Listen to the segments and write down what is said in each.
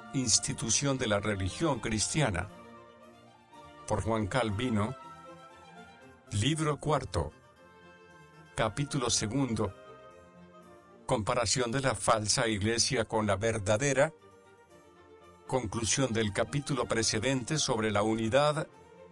Institución de la religión cristiana. Por Juan Calvino. Libro cuarto. Capítulo segundo. Comparación de la falsa iglesia con la verdadera. Conclusión del capítulo precedente sobre la unidad.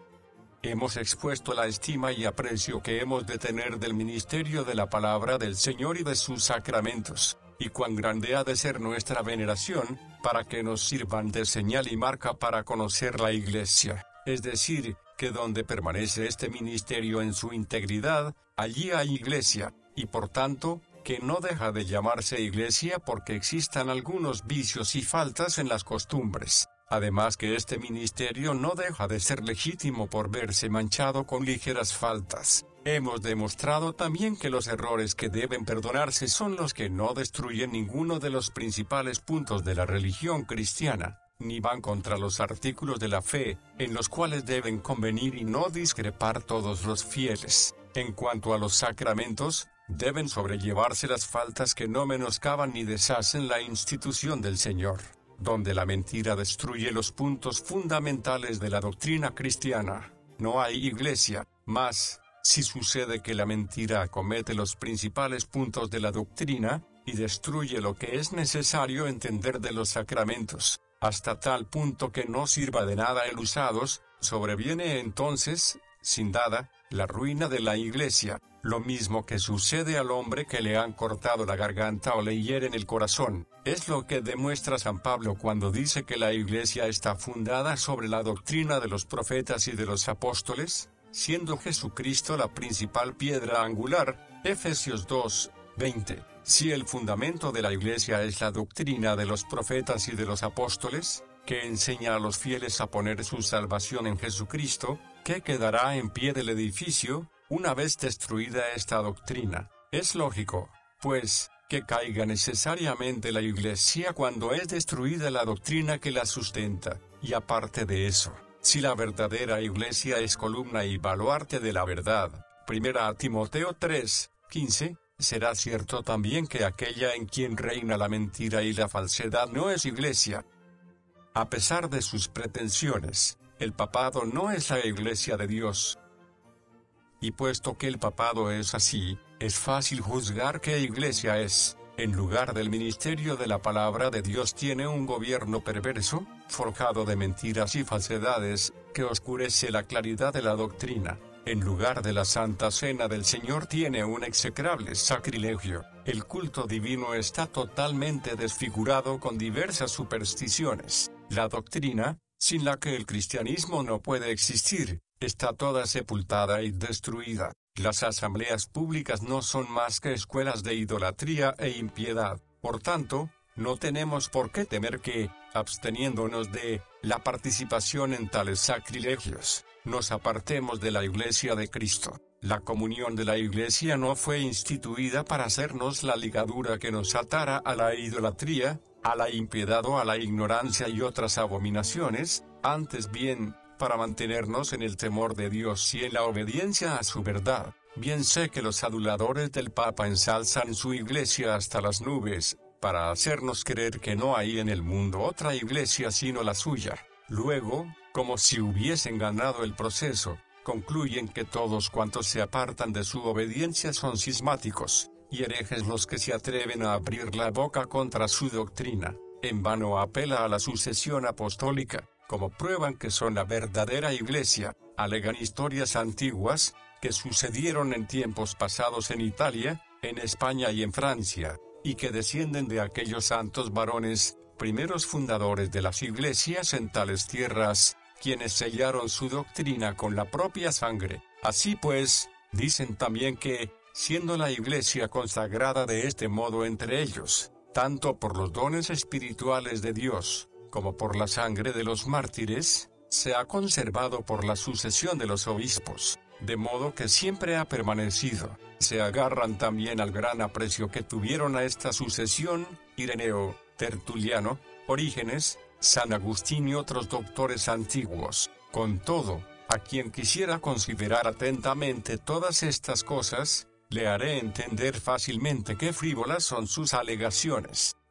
Hemos expuesto la estima y aprecio que hemos de tener del ministerio de la palabra del Señor y de sus sacramentos, y cuán grande ha de ser nuestra veneración, para que nos sirvan de señal y marca para conocer la iglesia, es decir, que donde permanece este ministerio en su integridad, allí hay iglesia, y por tanto, que no deja de llamarse iglesia porque existan algunos vicios y faltas en las costumbres. Además que este ministerio no deja de ser legítimo por verse manchado con ligeras faltas. Hemos demostrado también que los errores que deben perdonarse son los que no destruyen ninguno de los principales puntos de la religión cristiana, ni van contra los artículos de la fe, en los cuales deben convenir y no discrepar todos los fieles. En cuanto a los sacramentos, deben sobrellevarse las faltas que no menoscaban ni deshacen la institución del Señor. Donde la mentira destruye los puntos fundamentales de la doctrina cristiana, no hay iglesia. Mas, si sucede que la mentira acomete los principales puntos de la doctrina, y destruye lo que es necesario entender de los sacramentos, hasta tal punto que no sirva de nada el usados, sobreviene entonces, sin dada, la ruina de la iglesia, lo mismo que sucede al hombre que le han cortado la garganta o le hieren el corazón. Es lo que demuestra San Pablo cuando dice que la iglesia está fundada sobre la doctrina de los profetas y de los apóstoles, siendo Jesucristo la principal piedra angular. Efesios 2, 20. Si el fundamento de la iglesia es la doctrina de los profetas y de los apóstoles, que enseña a los fieles a poner su salvación en Jesucristo, ¿qué quedará en pie del edificio, una vez destruida esta doctrina? Es lógico, pues, que caiga necesariamente la iglesia cuando es destruida la doctrina que la sustenta, y aparte de eso, si la verdadera iglesia es columna y baluarte de la verdad, 1 Timoteo 3, 15, será cierto también que aquella en quien reina la mentira y la falsedad no es iglesia. A pesar de sus pretensiones, el papado no es la iglesia de Dios. Y puesto que el papado es así, es fácil juzgar qué iglesia es. En lugar del ministerio de la palabra de Dios tiene un gobierno perverso, forjado de mentiras y falsedades, que oscurece la claridad de la doctrina. En lugar de la Santa Cena del Señor tiene un execrable sacrilegio. El culto divino está totalmente desfigurado con diversas supersticiones. La doctrina, sin la que el cristianismo no puede existir, está toda sepultada y destruida. Las asambleas públicas no son más que escuelas de idolatría e impiedad. Por tanto, no tenemos por qué temer que, absteniéndonos de la participación en tales sacrilegios, nos apartemos de la iglesia de Cristo. La comunión de la iglesia no fue instituida para hacernos la ligadura que nos atara a la idolatría, a la impiedad o a la ignorancia y otras abominaciones, antes bien, para mantenernos en el temor de Dios y en la obediencia a su verdad. Bien sé que los aduladores del Papa ensalzan su iglesia hasta las nubes, para hacernos creer que no hay en el mundo otra iglesia sino la suya. Luego, como si hubiesen ganado el proceso, concluyen que todos cuantos se apartan de su obediencia son cismáticos, y herejes los que se atreven a abrir la boca contra su doctrina. En vano apela a la sucesión apostólica, como prueban que son la verdadera iglesia. Alegan historias antiguas, que sucedieron en tiempos pasados en Italia, en España y en Francia, y que descienden de aquellos santos varones, primeros fundadores de las iglesias en tales tierras, quienes sellaron su doctrina con la propia sangre. Así pues, dicen también que, siendo la iglesia consagrada de este modo entre ellos, tanto por los dones espirituales de Dios, como por la sangre de los mártires, se ha conservado por la sucesión de los obispos, de modo que siempre ha permanecido. Se agarran también al gran aprecio que tuvieron a esta sucesión, Ireneo, Tertuliano, Orígenes, San Agustín y otros doctores antiguos. Con todo, a quien quisiera considerar atentamente todas estas cosas, le haré entender fácilmente qué frívolas son sus alegaciones.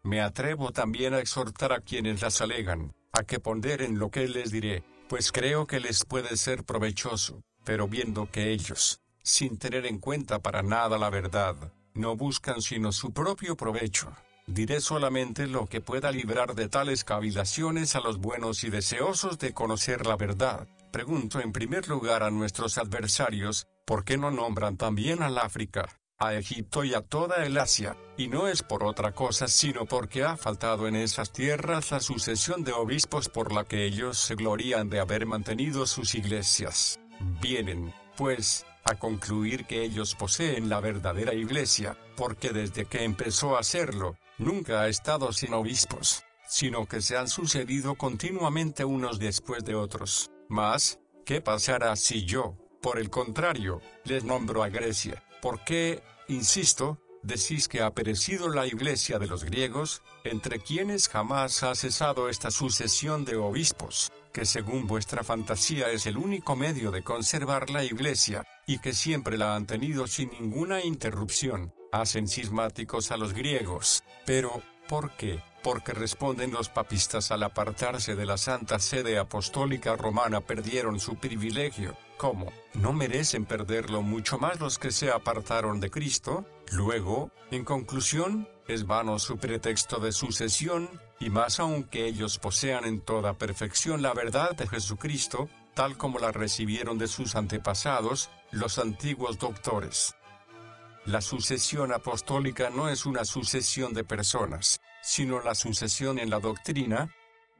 Me atrevo también a exhortar a quienes las alegan, a que ponderen lo que les diré, pues creo que les puede ser provechoso, pero viendo que ellos, sin tener en cuenta para nada la verdad, no buscan sino su propio provecho, diré solamente lo que pueda librar de tales cavilaciones a los buenos y deseosos de conocer la verdad. Pregunto en primer lugar a nuestros adversarios, ¿por qué no nombran también al África, a Egipto y a toda el Asia? Y no es por otra cosa sino porque ha faltado en esas tierras la sucesión de obispos por la que ellos se glorían de haber mantenido sus iglesias. Vienen, pues, a concluir que ellos poseen la verdadera iglesia, porque desde que empezó a serlo, nunca ha estado sin obispos, sino que se han sucedido continuamente unos después de otros. Mas, ¿qué pasará si yo, por el contrario, les nombro a Grecia? ¿Por qué, insisto, decís que ha perecido la iglesia de los griegos, entre quienes jamás ha cesado esta sucesión de obispos, que según vuestra fantasía es el único medio de conservar la iglesia, y que siempre la han tenido sin ninguna interrupción? Hacen cismáticos a los griegos. Pero, ¿por qué? Porque responden los papistas al apartarse de la Santa Sede Apostólica Romana perdieron su privilegio. ¿Cómo? ¿No merecen perderlo mucho más los que se apartaron de Cristo? Luego, en conclusión, es vano su pretexto de sucesión, y más aún que ellos posean en toda perfección la verdad de Jesucristo, tal como la recibieron de sus antepasados, los antiguos doctores. La sucesión apostólica no es una sucesión de personas, sino la sucesión en la doctrina.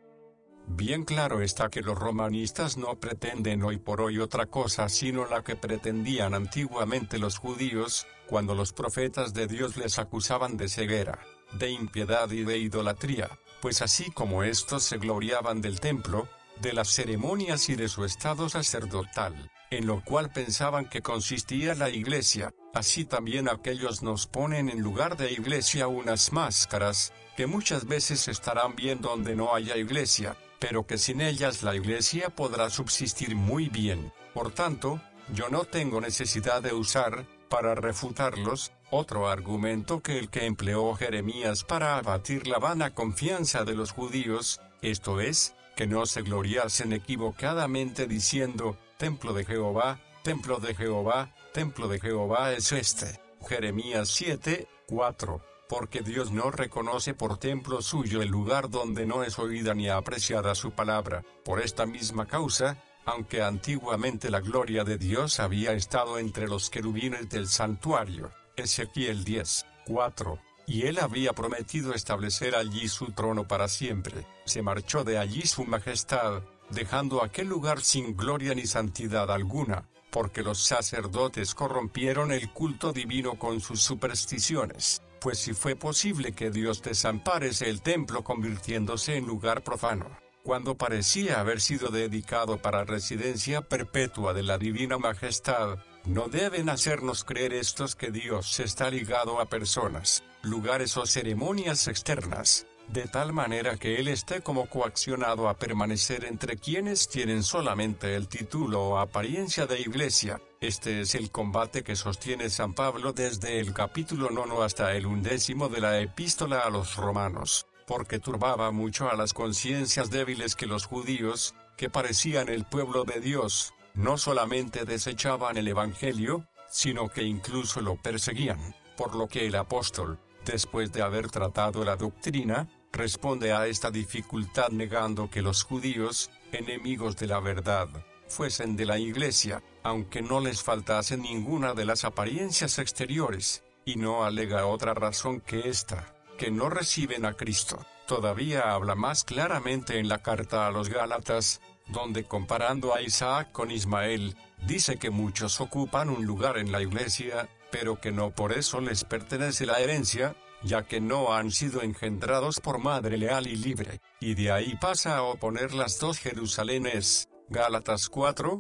Bien claro está que los romanistas no pretenden hoy por hoy otra cosa sino la que pretendían antiguamente los judíos, cuando los profetas de Dios les acusaban de ceguera, de impiedad y de idolatría, pues así como estos se gloriaban del templo, de las ceremonias y de su estado sacerdotal, en lo cual pensaban que consistía la iglesia, así también aquellos nos ponen en lugar de iglesia unas máscaras, que muchas veces estarán bien donde no haya iglesia, pero que sin ellas la iglesia podrá subsistir muy bien. Por tanto, yo no tengo necesidad de usar, para refutarlos, otro argumento que el que empleó Jeremías para abatir la vana confianza de los judíos, esto es, que no se gloriasen equivocadamente diciendo, templo de Jehová, templo de Jehová, templo de Jehová es este. Jeremías 7:4. Porque Dios no reconoce por templo suyo el lugar donde no es oída ni apreciada su palabra. Por esta misma causa, aunque antiguamente la gloria de Dios había estado entre los querubines del santuario, Ezequiel 10:4, y él había prometido establecer allí su trono para siempre, se marchó de allí su majestad, dejando aquel lugar sin gloria ni santidad alguna, porque los sacerdotes corrompieron el culto divino con sus supersticiones. Pues si fue posible que Dios desamparese el templo convirtiéndose en lugar profano, cuando parecía haber sido dedicado para residencia perpetua de la divina majestad, no deben hacernos creer estos que Dios está ligado a personas, lugares o ceremonias externas, de tal manera que Él esté como coaccionado a permanecer entre quienes tienen solamente el título o apariencia de iglesia. Este es el combate que sostiene San Pablo desde el capítulo 9 hasta el 11 de la epístola a los romanos, porque turbaba mucho a las conciencias débiles que los judíos, que parecían el pueblo de Dios, no solamente desechaban el evangelio, sino que incluso lo perseguían, por lo que el apóstol, después de haber tratado la doctrina, responde a esta dificultad negando que los judíos, enemigos de la verdad, fuesen de la iglesia, aunque no les faltase ninguna de las apariencias exteriores, y no alega otra razón que esta, que no reciben a Cristo. Todavía habla más claramente en la carta a los Gálatas, donde comparando a Isaac con Ismael, dice que muchos ocupan un lugar en la iglesia, pero que no por eso les pertenece la herencia, ya que no han sido engendrados por madre leal y libre, y de ahí pasa a oponer las dos Jerusalenes, Gálatas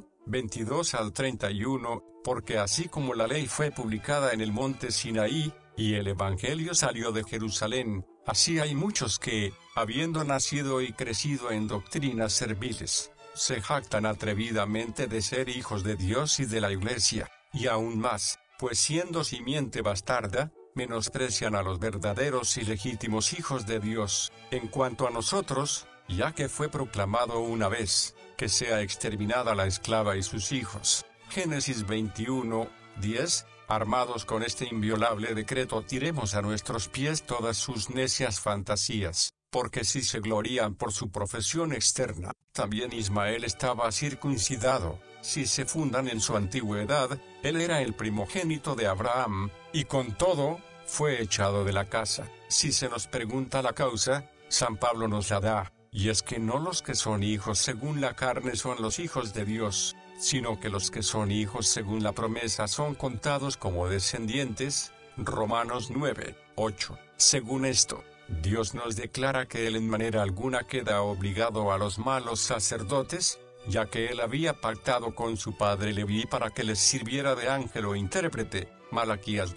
4:22 al 31, porque así como la ley fue publicada en el monte Sinaí, y el evangelio salió de Jerusalén, así hay muchos que, habiendo nacido y crecido en doctrinas serviles, se jactan atrevidamente de ser hijos de Dios y de la iglesia, y aún más, pues siendo simiente bastarda, menosprecian a los verdaderos y legítimos hijos de Dios. En cuanto a nosotros, ya que fue proclamado una vez, que sea exterminada la esclava y sus hijos. Génesis 21:10. Armados con este inviolable decreto tiremos a nuestros pies todas sus necias fantasías, porque si se glorían por su profesión externa, también Ismael estaba circuncidado, si se fundan en su antigüedad, él era el primogénito de Abraham, y con todo, fue echado de la casa. Si se nos pregunta la causa, San Pablo nos la da, y es que no los que son hijos según la carne son los hijos de Dios, sino que los que son hijos según la promesa son contados como descendientes. Romanos 9:8. Según esto, Dios nos declara que Él en manera alguna queda obligado a los malos sacerdotes, ya que Él había pactado con su padre Leví para que les sirviera de ángel o intérprete, Malaquías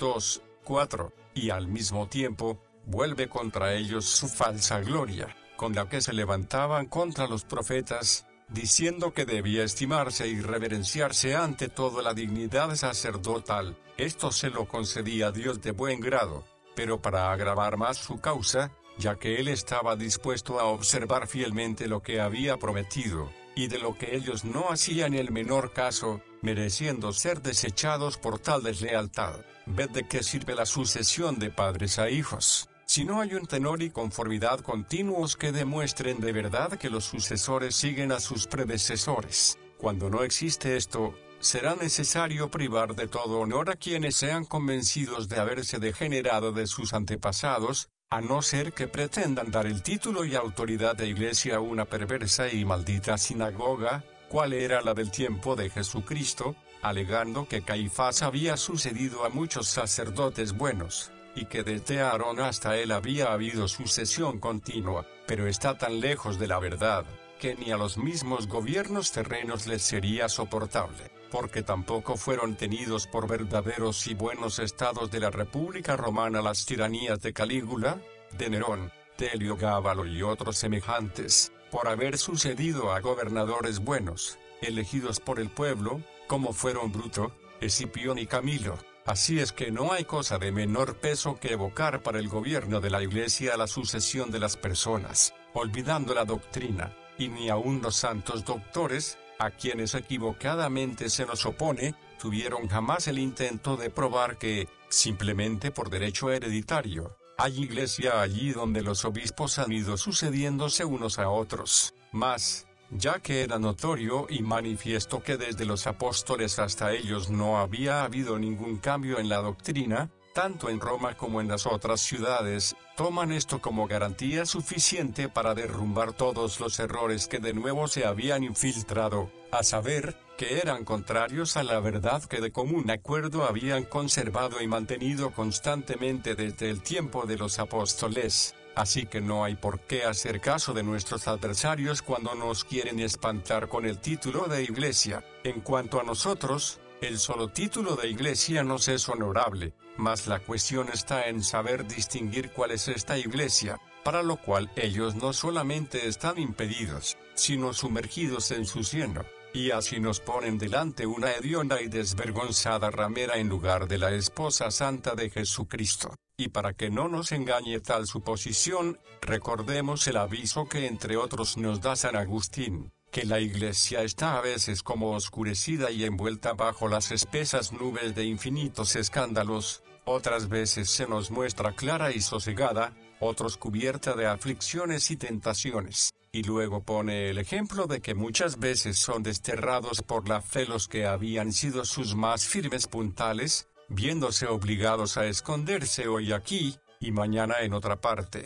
2:4, y al mismo tiempo, vuelve contra ellos su falsa gloria, con la que se levantaban contra los profetas, diciendo que debía estimarse y reverenciarse ante todo la dignidad sacerdotal. Esto se lo concedía Dios de buen grado, pero para agravar más su causa, ya que él estaba dispuesto a observar fielmente lo que había prometido, y de lo que ellos no hacían el menor caso, mereciendo ser desechados por tal deslealtad. Ved de qué sirve la sucesión de padres a hijos, si no hay un tenor y conformidad continuos que demuestren de verdad que los sucesores siguen a sus predecesores. Cuando no existe esto, será necesario privar de todo honor a quienes sean convencidos de haberse degenerado de sus antepasados, a no ser que pretendan dar el título y autoridad de iglesia a una perversa y maldita sinagoga, cual era la del tiempo de Jesucristo, alegando que Caifás había sucedido a muchos sacerdotes buenos, y que desde Aarón hasta él había habido sucesión continua, pero está tan lejos de la verdad, que ni a los mismos gobiernos terrenos les sería soportable, porque tampoco fueron tenidos por verdaderos y buenos estados de la República Romana las tiranías de Calígula, de Nerón, de Heliogábalo y otros semejantes, por haber sucedido a gobernadores buenos, elegidos por el pueblo, como fueron Bruto, Escipión y Camilo. Así es que no hay cosa de menor peso que evocar para el gobierno de la Iglesia la sucesión de las personas, olvidando la doctrina, y ni aun los santos doctores, a quienes equivocadamente se nos opone, tuvieron jamás el intento de probar que, simplemente por derecho hereditario, hay iglesia allí donde los obispos han ido sucediéndose unos a otros. Mas, ya que era notorio y manifiesto que desde los apóstoles hasta ellos no había habido ningún cambio en la doctrina, tanto en Roma como en las otras ciudades, toman esto como garantía suficiente para derrumbar todos los errores que de nuevo se habían infiltrado, a saber, que eran contrarios a la verdad que de común acuerdo habían conservado y mantenido constantemente desde el tiempo de los apóstoles. Así que no hay por qué hacer caso de nuestros adversarios cuando nos quieren espantar con el título de iglesia. En cuanto a nosotros, el solo título de iglesia nos es honorable, mas la cuestión está en saber distinguir cuál es esta iglesia, para lo cual ellos no solamente están impedidos, sino sumergidos en su cieno, y así nos ponen delante una hedionda y desvergonzada ramera en lugar de la esposa santa de Jesucristo. Y para que no nos engañe tal suposición, recordemos el aviso que entre otros nos da San Agustín, que la iglesia está a veces como oscurecida y envuelta bajo las espesas nubes de infinitos escándalos, otras veces se nos muestra clara y sosegada, otros cubierta de aflicciones y tentaciones, y luego pone el ejemplo de que muchas veces son desterrados por la fe los que habían sido sus más firmes puntales, viéndose obligados a esconderse hoy aquí, y mañana en otra parte.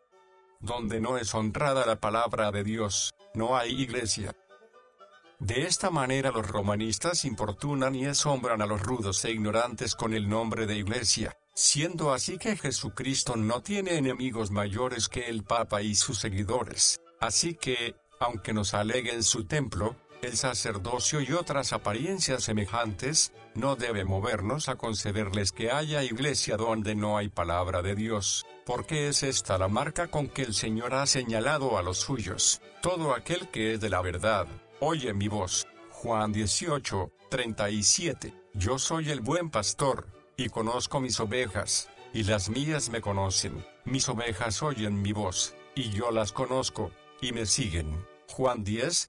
Donde no es honrada la palabra de Dios, no hay iglesia. De esta manera los romanistas importunan y asombran a los rudos e ignorantes con el nombre de iglesia, siendo así que Jesucristo no tiene enemigos mayores que el Papa y sus seguidores. Así que, aunque nos aleguen su templo, el sacerdocio y otras apariencias semejantes, no debe movernos a concederles que haya iglesia donde no hay palabra de Dios, porque es esta la marca con que el Señor ha señalado a los suyos. Todo aquel que es de la verdad, oye mi voz. Juan 18:37. Yo soy el buen pastor, y conozco mis ovejas, y las mías me conocen. Mis ovejas oyen mi voz, y yo las conozco, y me siguen. Juan 10,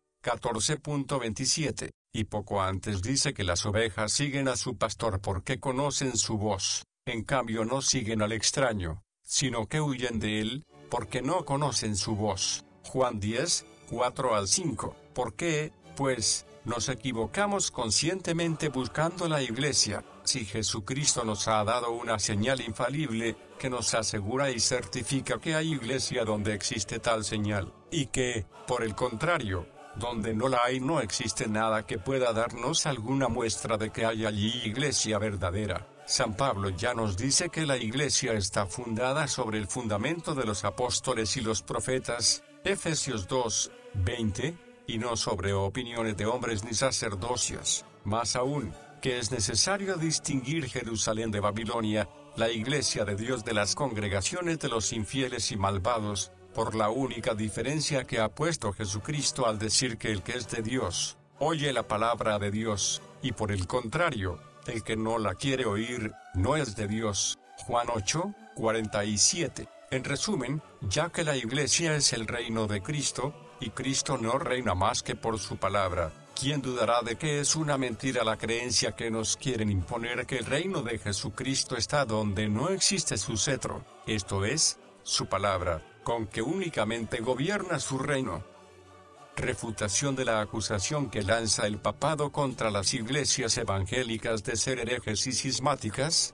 14.27. Y poco antes dice que las ovejas siguen a su pastor porque conocen su voz. En cambio no siguen al extraño, sino que huyen de él, porque no conocen su voz. Juan 10, 4-5. ¿Por qué, pues, nos equivocamos conscientemente buscando la iglesia, si Jesucristo nos ha dado una señal infalible, que nos asegura y certifica que hay iglesia donde existe tal señal, y que, por el contrario, donde no la hay no existe nada que pueda darnos alguna muestra de que hay allí iglesia verdadera? San Pablo ya nos dice que la iglesia está fundada sobre el fundamento de los apóstoles y los profetas, Efesios 2, 20, y no sobre opiniones de hombres ni sacerdocios. Más aún, que es necesario distinguir Jerusalén de Babilonia, la iglesia de Dios de las congregaciones de los infieles y malvados, por la única diferencia que ha puesto Jesucristo al decir que el que es de Dios, oye la palabra de Dios, y por el contrario, el que no la quiere oír, no es de Dios. Juan 8, 47. En resumen, ya que la iglesia es el reino de Cristo, y Cristo no reina más que por su palabra, ¿quién dudará de que es una mentira la creencia que nos quieren imponer que el reino de Jesucristo está donde no existe su cetro, esto es, su palabra, con que únicamente gobierna su reino? Refutación de la acusación que lanza el papado contra las iglesias evangélicas de ser herejes y cismáticas.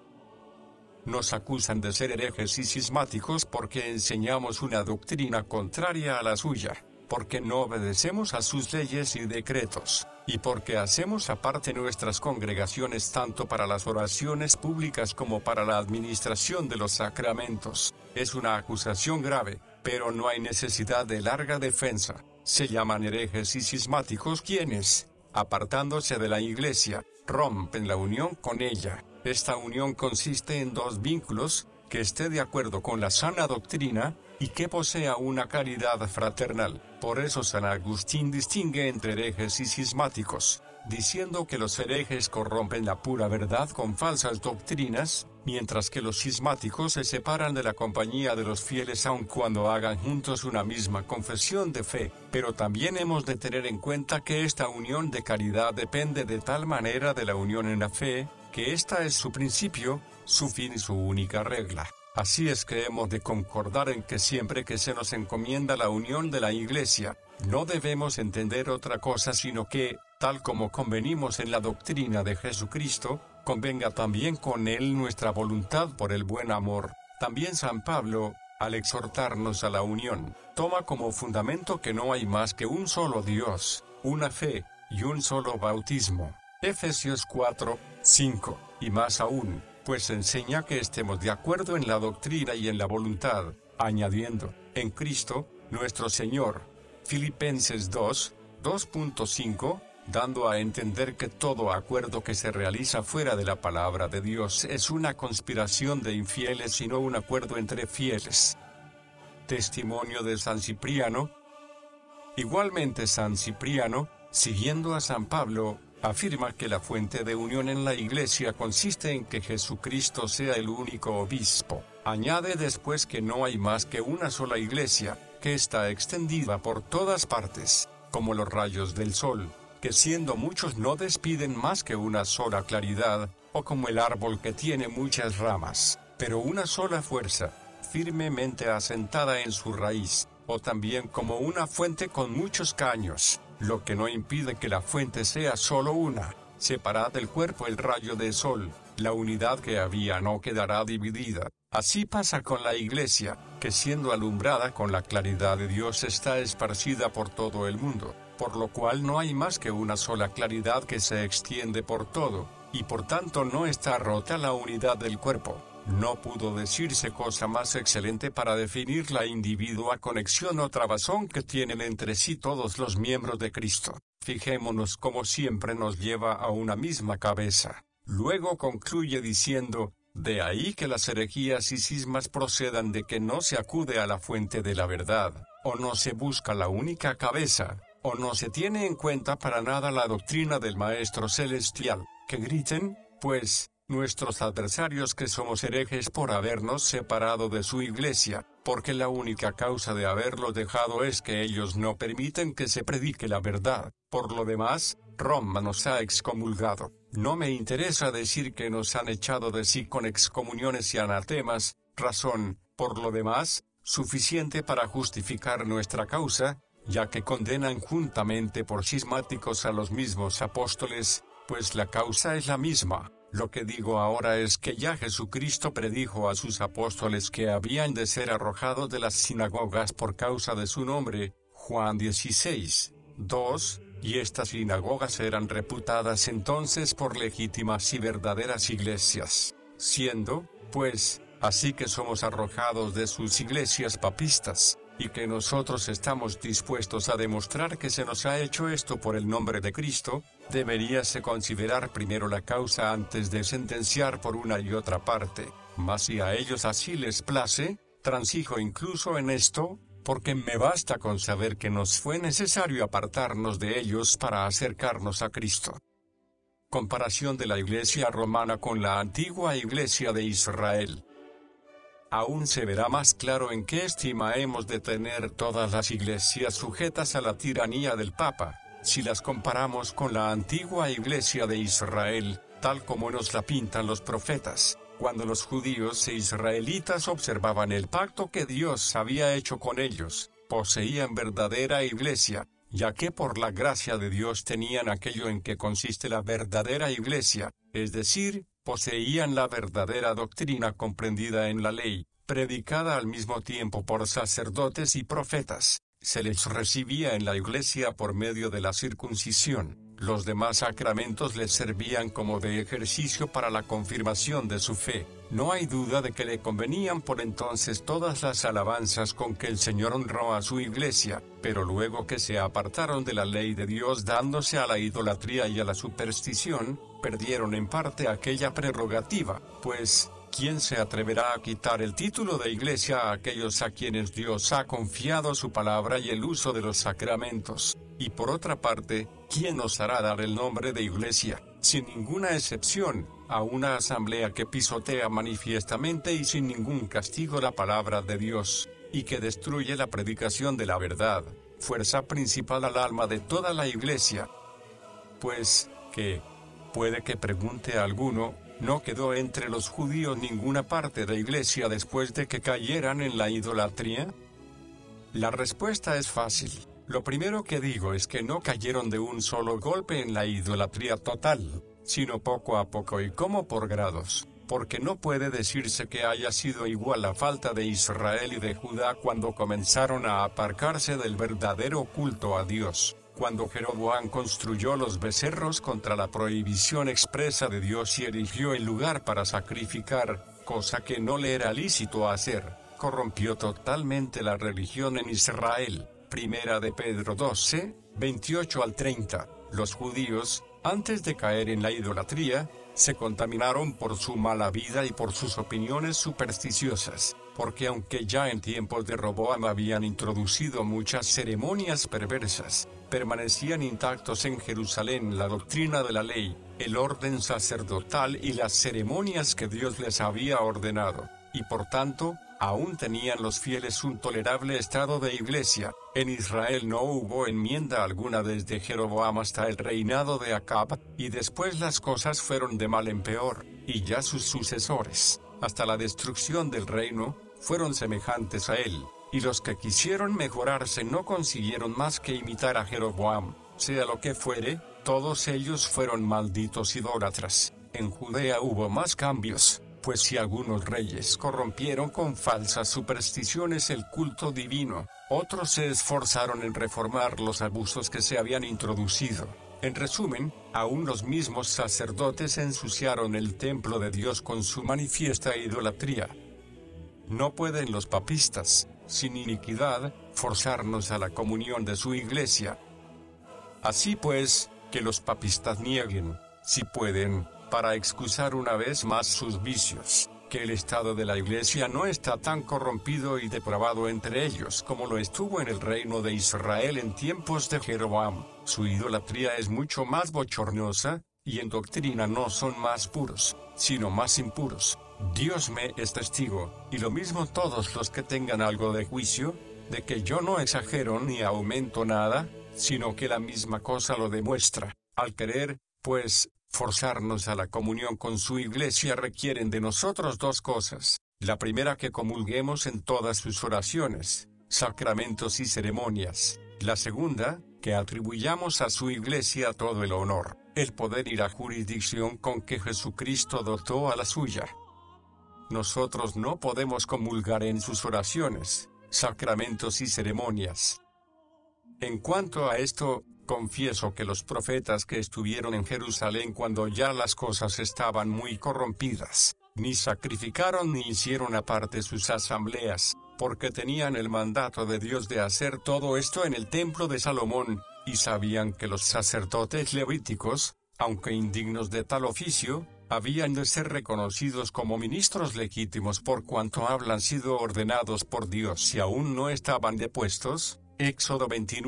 Nos acusan de ser herejes y cismáticos porque enseñamos una doctrina contraria a la suya, porque no obedecemos a sus leyes y decretos, y porque hacemos aparte nuestras congregaciones tanto para las oraciones públicas como para la administración de los sacramentos. Es una acusación grave, pero no hay necesidad de larga defensa. Se llaman herejes y cismáticos quienes, apartándose de la iglesia, rompen la unión con ella. Esta unión consiste en dos vínculos: que esté de acuerdo con la sana doctrina, y que posea una caridad fraternal. Por eso San Agustín distingue entre herejes y cismáticos, diciendo que los herejes corrompen la pura verdad con falsas doctrinas, mientras que los cismáticos se separan de la compañía de los fieles aun cuando hagan juntos una misma confesión de fe. Pero también hemos de tener en cuenta que esta unión de caridad depende de tal manera de la unión en la fe, que ésta es su principio, su fin y su única regla. Así es que hemos de concordar en que siempre que se nos encomienda la unión de la iglesia, no debemos entender otra cosa sino que, tal como convenimos en la doctrina de Jesucristo, convenga también con él nuestra voluntad por el buen amor. También San Pablo, al exhortarnos a la unión, toma como fundamento que no hay más que un solo Dios, una fe, y un solo bautismo. Efesios 4, 5, y más aún, pues enseña que estemos de acuerdo en la doctrina y en la voluntad, añadiendo, en Cristo, nuestro Señor. Filipenses 2, 2.5, dando a entender que todo acuerdo que se realiza fuera de la palabra de Dios es una conspiración de infieles y no un acuerdo entre fieles. Testimonio de San Cipriano. Igualmente San Cipriano, siguiendo a San Pablo, afirma que la fuente de unión en la iglesia consiste en que Jesucristo sea el único obispo. Añade después que no hay más que una sola iglesia, que está extendida por todas partes, como los rayos del sol, que siendo muchos no despiden más que una sola claridad, o como el árbol que tiene muchas ramas, pero una sola fuerza, firmemente asentada en su raíz, o también como una fuente con muchos caños, lo que no impide que la fuente sea solo una. Separad del cuerpo el rayo del sol, la unidad que había no quedará dividida. Así pasa con la iglesia, que siendo alumbrada con la claridad de Dios está esparcida por todo el mundo, por lo cual no hay más que una sola claridad que se extiende por todo, y por tanto no está rota la unidad del cuerpo. No pudo decirse cosa más excelente para definir la individua conexión o trabazón que tienen entre sí todos los miembros de Cristo. Fijémonos cómo siempre nos lleva a una misma cabeza. Luego concluye diciendo, de ahí que las herejías y cismas procedan de que no se acude a la fuente de la verdad, o no se busca la única cabeza, o no se tiene en cuenta para nada la doctrina del Maestro Celestial. Que griten, pues, nuestros adversarios que somos herejes por habernos separado de su iglesia, porque la única causa de haberlo dejado es que ellos no permiten que se predique la verdad. Por lo demás, Roma nos ha excomulgado. No me interesa decir que nos han echado de sí con excomuniones y anatemas, razón, por lo demás, suficiente para justificar nuestra causa, ya que condenan juntamente por cismáticos a los mismos apóstoles, pues la causa es la misma. Lo que digo ahora es que ya Jesucristo predijo a sus apóstoles que habían de ser arrojados de las sinagogas por causa de su nombre, Juan 16, 2, y estas sinagogas eran reputadas entonces por legítimas y verdaderas iglesias, siendo, pues, así que somos arrojados de sus iglesias papistas, y que nosotros estamos dispuestos a demostrar que se nos ha hecho esto por el nombre de Cristo, deberíase considerar primero la causa antes de sentenciar por una y otra parte. Mas si a ellos así les place, transijo incluso en esto, porque me basta con saber que nos fue necesario apartarnos de ellos para acercarnos a Cristo. Comparación de la Iglesia romana con la antigua Iglesia de Israel. Aún se verá más claro en qué estima hemos de tener todas las iglesias sujetas a la tiranía del Papa, si las comparamos con la antigua Iglesia de Israel, tal como nos la pintan los profetas, cuando los judíos e israelitas observaban el pacto que Dios había hecho con ellos, poseían verdadera iglesia, ya que por la gracia de Dios tenían aquello en que consiste la verdadera iglesia, es decir, poseían la verdadera doctrina comprendida en la ley, predicada al mismo tiempo por sacerdotes y profetas. Se les recibía en la iglesia por medio de la circuncisión. Los demás sacramentos les servían como de ejercicio para la confirmación de su fe. No hay duda de que le convenían por entonces todas las alabanzas con que el Señor honró a su iglesia, pero luego que se apartaron de la ley de Dios dándose a la idolatría y a la superstición, perdieron en parte aquella prerrogativa, pues, ¿quién se atreverá a quitar el título de iglesia a aquellos a quienes Dios ha confiado su palabra y el uso de los sacramentos? Y por otra parte, ¿quién nos hará dar el nombre de iglesia, sin ninguna excepción, a una asamblea que pisotea manifiestamente y sin ningún castigo la palabra de Dios, y que destruye la predicación de la verdad, fuerza principal al alma de toda la iglesia? Pues, ¿qué? Puede que pregunte alguno, ¿no quedó entre los judíos ninguna parte de iglesia después de que cayeran en la idolatría? La respuesta es fácil. Lo primero que digo es que no cayeron de un solo golpe en la idolatría total, sino poco a poco y como por grados, porque no puede decirse que haya sido igual la falta de Israel y de Judá cuando comenzaron a apartarse del verdadero culto a Dios. Cuando Jeroboam construyó los becerros contra la prohibición expresa de Dios y erigió el lugar para sacrificar, cosa que no le era lícito hacer, corrompió totalmente la religión en Israel. Primera de Pedro 12, 28 al 30. Los judíos, antes de caer en la idolatría, se contaminaron por su mala vida y por sus opiniones supersticiosas, porque aunque ya en tiempos de Roboam habían introducido muchas ceremonias perversas, permanecían intactos en Jerusalén la doctrina de la ley, el orden sacerdotal y las ceremonias que Dios les había ordenado, y por tanto, aún tenían los fieles un tolerable estado de iglesia. En Israel no hubo enmienda alguna desde Jeroboam hasta el reinado de Acab, y después las cosas fueron de mal en peor, y ya sus sucesores, hasta la destrucción del reino, fueron semejantes a él, y los que quisieron mejorarse no consiguieron más que imitar a Jeroboam. Sea lo que fuere, todos ellos fueron malditos idólatras. En Judea hubo más cambios, pues si algunos reyes corrompieron con falsas supersticiones el culto divino, otros se esforzaron en reformar los abusos que se habían introducido. En resumen, aún los mismos sacerdotes ensuciaron el templo de Dios con su manifiesta idolatría. No pueden los papistas, sin iniquidad, forzarnos a la comunión de su iglesia. Así pues, que los papistas nieguen, si pueden, para excusar una vez más sus vicios, que el estado de la iglesia no está tan corrompido y depravado entre ellos como lo estuvo en el reino de Israel en tiempos de Jeroboam. Su idolatría es mucho más bochornosa, y en doctrina no son más puros. sino más impuros. Dios me es testigo, y lo mismo todos los que tengan algo de juicio, de que yo no exagero ni aumento nada, sino que la misma cosa lo demuestra. Al querer, pues, forzarnos a la comunión con su iglesia requieren de nosotros dos cosas. La primera, que comulguemos en todas sus oraciones, sacramentos y ceremonias. La segunda, que atribuyamos a su iglesia todo el honor, el poder y la jurisdicción con que Jesucristo dotó a la suya. Nosotros no podemos comulgar en sus oraciones, sacramentos y ceremonias. En cuanto a esto, confieso que los profetas que estuvieron en Jerusalén cuando ya las cosas estaban muy corrompidas, ni sacrificaron ni hicieron aparte sus asambleas, porque tenían el mandato de Dios de hacer todo esto en el templo de Salomón, y sabían que los sacerdotes levíticos, aunque indignos de tal oficio, habían de ser reconocidos como ministros legítimos por cuanto habían sido ordenados por Dios y aún no estaban depuestos. Éxodo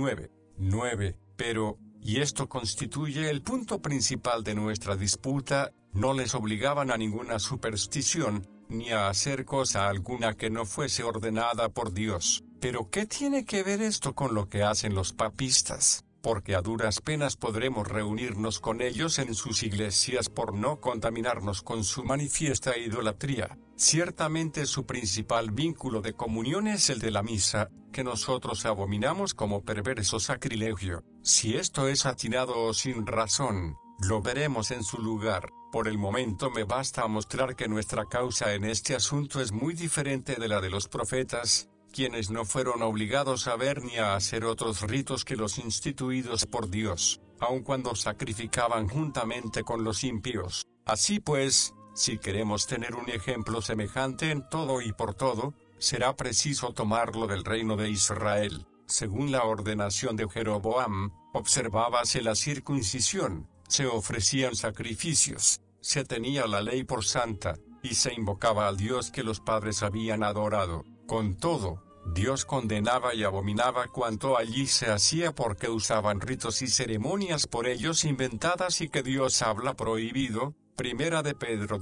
29:9. Pero, y esto constituye el punto principal de nuestra disputa, no les obligaban a ninguna superstición, ni a hacer cosa alguna que no fuese ordenada por Dios. Pero ¿qué tiene que ver esto con lo que hacen los papistas? Porque a duras penas podremos reunirnos con ellos en sus iglesias por no contaminarnos con su manifiesta idolatría. Ciertamente su principal vínculo de comunión es el de la misa, que nosotros abominamos como perverso sacrilegio. Si esto es atinado o sin razón, lo veremos en su lugar. Por el momento me basta mostrar que nuestra causa en este asunto es muy diferente de la de los profetas, quienes no fueron obligados a ver ni a hacer otros ritos que los instituidos por Dios, aun cuando sacrificaban juntamente con los impíos. Así pues, si queremos tener un ejemplo semejante en todo y por todo, será preciso tomarlo del reino de Israel. Según la ordenación de Jeroboam, observábase la circuncisión, se ofrecían sacrificios, se tenía la ley por santa, y se invocaba al Dios que los padres habían adorado. Con todo, Dios condenaba y abominaba cuanto allí se hacía porque usaban ritos y ceremonias por ellos inventadas y que Dios habla prohibido. Primera de Pedro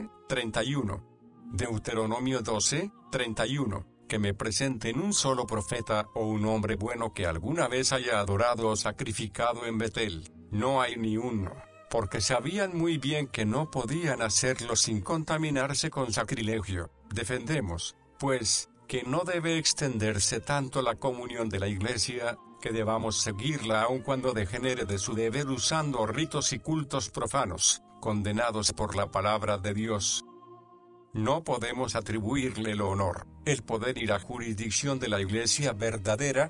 12:31. Deuteronomio 12:31. Que me presenten un solo profeta o un hombre bueno que alguna vez haya adorado o sacrificado en Betel. No hay ni uno, porque sabían muy bien que no podían hacerlo sin contaminarse con sacrilegio. Defendemos, pues, que no debe extenderse tanto la comunión de la Iglesia, que debamos seguirla aun cuando degenere de su deber usando ritos y cultos profanos, condenados por la palabra de Dios. No podemos atribuirle el honor, el poder y la jurisdicción de la Iglesia verdadera.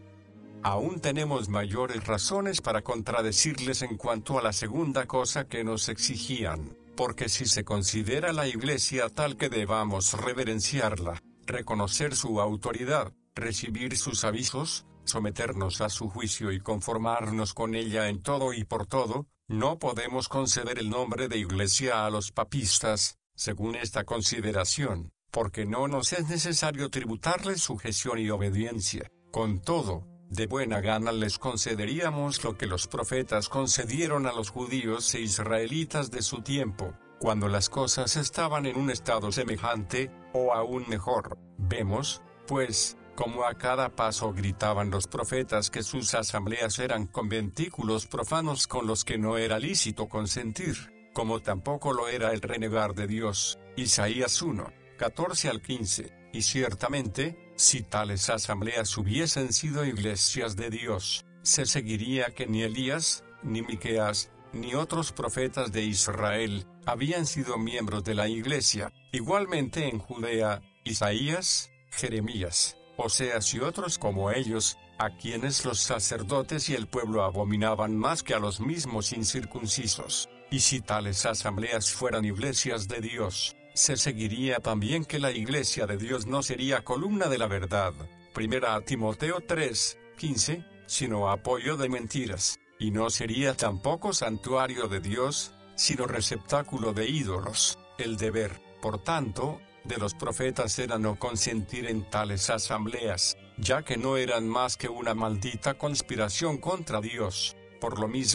Aún tenemos mayores razones para contradecirles en cuanto a la segunda cosa que nos exigían, porque si se considera la Iglesia tal que debamos reverenciarla, reconocer su autoridad, recibir sus avisos, someternos a su juicio y conformarnos con ella en todo y por todo, no podemos conceder el nombre de Iglesia a los papistas, según esta consideración, porque no nos es necesario tributarles sujeción y obediencia. Con todo, de buena gana les concederíamos lo que los profetas concedieron a los judíos e israelitas de su tiempo, cuando las cosas estaban en un estado semejante, o aún mejor. Vemos, pues, como a cada paso gritaban los profetas que sus asambleas eran conventículos profanos con los que no era lícito consentir, como tampoco lo era el renegar de Dios. Isaías 1:14-15. Y ciertamente, si tales asambleas hubiesen sido iglesias de Dios, se seguiría que ni Elías, ni Miqueas, ni otros profetas de Israel habían sido miembros de la iglesia. Igualmente en Judea, Isaías, Jeremías, Oseas y otros como ellos, a quienes los sacerdotes y el pueblo abominaban más que a los mismos incircuncisos. Y si tales asambleas fueran iglesias de Dios, se seguiría también que la iglesia de Dios no sería columna de la verdad, primera a Timoteo 3:15, sino apoyo de mentiras, y no sería tampoco santuario de Dios, sino receptáculo de ídolos. El deber, por tanto, de los profetas era no consentir en tales asambleas, ya que no eran más que una maldita conspiración contra Dios. Por lo mismo,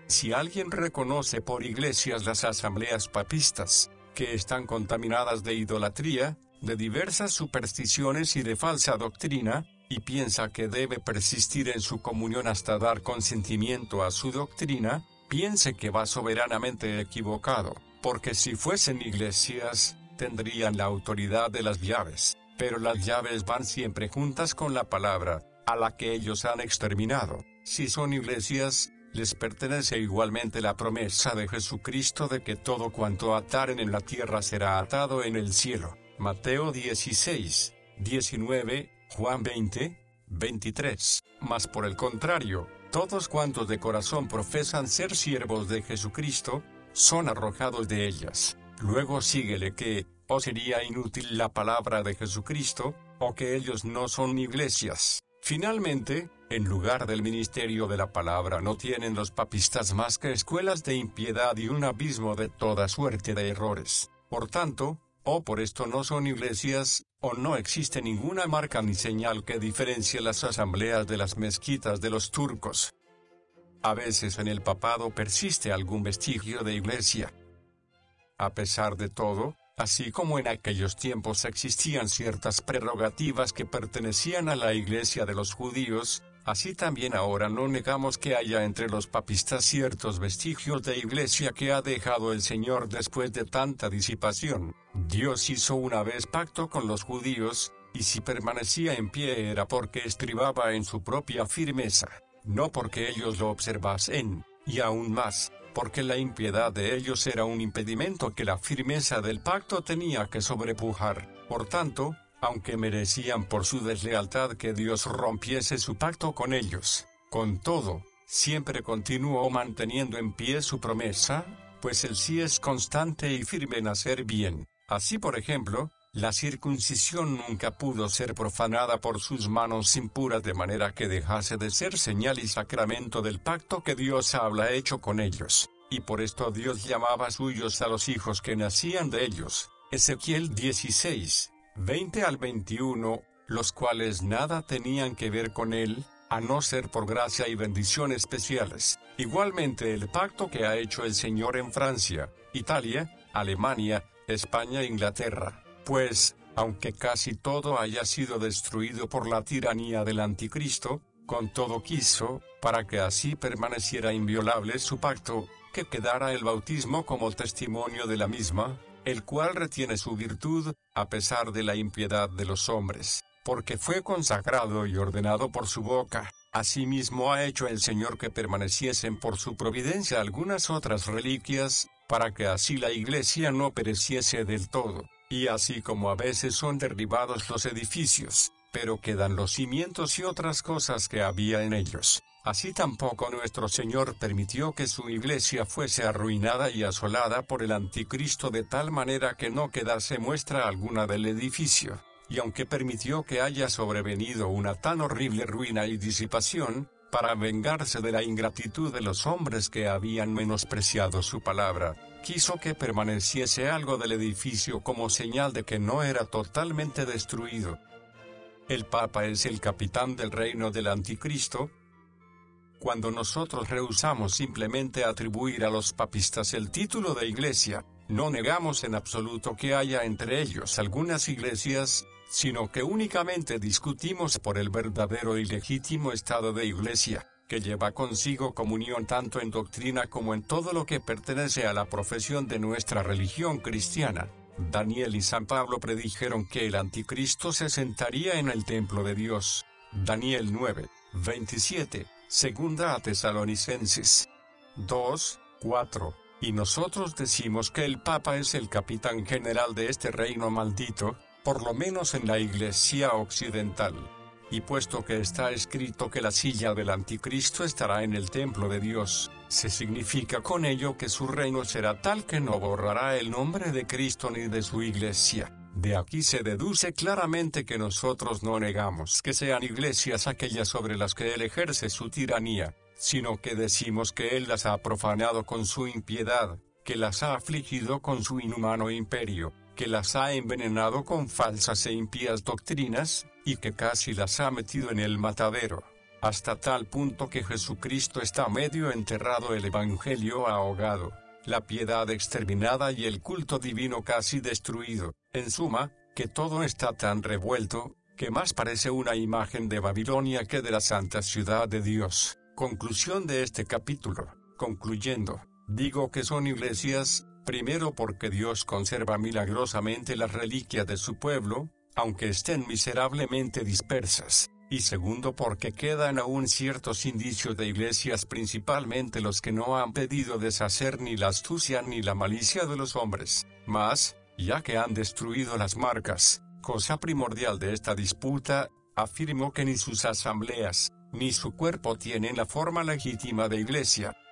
Si alguien reconoce por iglesias las asambleas papistas, que están contaminadas de idolatría, de diversas supersticiones y de falsa doctrina, y piensa que debe persistir en su comunión hasta dar consentimiento a su doctrina, piense que va soberanamente equivocado, porque si fuesen iglesias, tendrían la autoridad de las llaves, pero las llaves van siempre juntas con la palabra, a la que ellos han exterminado. Si son iglesias, les pertenece igualmente la promesa de Jesucristo de que todo cuanto ataren en la tierra será atado en el cielo. Mateo 16, 19, Juan 20, 23. Mas por el contrario, todos cuantos de corazón profesan ser siervos de Jesucristo, son arrojados de ellas. Luego síguele que, o sería inútil la palabra de Jesucristo, o que ellos no son iglesias. Finalmente, en lugar del ministerio de la palabra no tienen los papistas más que escuelas de impiedad y un abismo de toda suerte de errores. Por tanto, o por esto no son iglesias, o no existe ninguna marca ni señal que diferencie las asambleas de las mezquitas de los turcos. A veces en el papado persiste algún vestigio de iglesia. A pesar de todo, así como en aquellos tiempos existían ciertas prerrogativas que pertenecían a la iglesia de los judíos, así también ahora no negamos que haya entre los papistas ciertos vestigios de iglesia que ha dejado el Señor después de tanta disipación. Dios hizo una vez pacto con los judíos, y si permanecía en pie era porque estribaba en su propia firmeza, no porque ellos lo observasen, y aún más, porque la impiedad de ellos era un impedimento que la firmeza del pacto tenía que sobrepujar. Por tanto, aunque merecían por su deslealtad que Dios rompiese su pacto con ellos, con todo, siempre continuó manteniendo en pie su promesa, pues el sí es constante y firme en hacer bien. Así, por ejemplo, la circuncisión nunca pudo ser profanada por sus manos impuras de manera que dejase de ser señal y sacramento del pacto que Dios habla hecho con ellos, y por esto Dios llamaba suyos a los hijos que nacían de ellos. Ezequiel 16, 20 al 21, los cuales nada tenían que ver con él, a no ser por gracia y bendición especiales. Igualmente el pacto que ha hecho el Señor en Francia, Italia, Alemania, España e Inglaterra. Pues, aunque casi todo haya sido destruido por la tiranía del anticristo, con todo quiso, para que así permaneciera inviolable su pacto, que quedara el bautismo como testimonio de la misma, el cual retiene su virtud, a pesar de la impiedad de los hombres, porque fue consagrado y ordenado por su boca. Asimismo ha hecho el Señor que permaneciesen por su providencia algunas otras reliquias, para que así la iglesia no pereciese del todo. Y así como a veces son derribados los edificios, pero quedan los cimientos y otras cosas que había en ellos, así tampoco nuestro Señor permitió que su iglesia fuese arruinada y asolada por el anticristo de tal manera que no quedase muestra alguna del edificio. Y aunque permitió que haya sobrevenido una tan horrible ruina y disipación, para vengarse de la ingratitud de los hombres que habían menospreciado su palabra, quiso que permaneciese algo del edificio como señal de que no era totalmente destruido. El Papa es el capitán del reino del anticristo. Cuando nosotros rehusamos simplemente atribuir a los papistas el título de iglesia, no negamos en absoluto que haya entre ellos algunas iglesias, sino que únicamente discutimos por el verdadero y legítimo estado de iglesia, que lleva consigo comunión tanto en doctrina como en todo lo que pertenece a la profesión de nuestra religión cristiana. Daniel y San Pablo predijeron que el anticristo se sentaría en el templo de Dios. Daniel 9, 27, segunda a Tesalonicenses 2, 4. Y nosotros decimos que el Papa es el capitán general de este reino maldito, por lo menos en la Iglesia occidental. Y puesto que está escrito que la silla del anticristo estará en el templo de Dios, se significa con ello que su reino será tal que no borrará el nombre de Cristo ni de su Iglesia. De aquí se deduce claramente que nosotros no negamos que sean iglesias aquellas sobre las que Él ejerce su tiranía, sino que decimos que Él las ha profanado con su impiedad, que las ha afligido con su inhumano imperio, que las ha envenenado con falsas e impías doctrinas, y que casi las ha metido en el matadero. hasta tal punto que Jesucristo está medio enterrado, el Evangelio ahogado, la piedad exterminada y el culto divino casi destruido. En suma, que todo está tan revuelto, que más parece una imagen de Babilonia que de la santa ciudad de Dios. Conclusión de este capítulo. Concluyendo, digo que son iglesias, primero porque Dios conserva milagrosamente las reliquias de su pueblo, aunque estén miserablemente dispersas, y segundo porque quedan aún ciertos indicios de iglesias, principalmente los que no han pedido deshacer ni la astucia ni la malicia de los hombres, mas, ya que han destruido las marcas, cosa primordial de esta disputa, afirmo que ni sus asambleas, ni su cuerpo tienen la forma legítima de iglesia.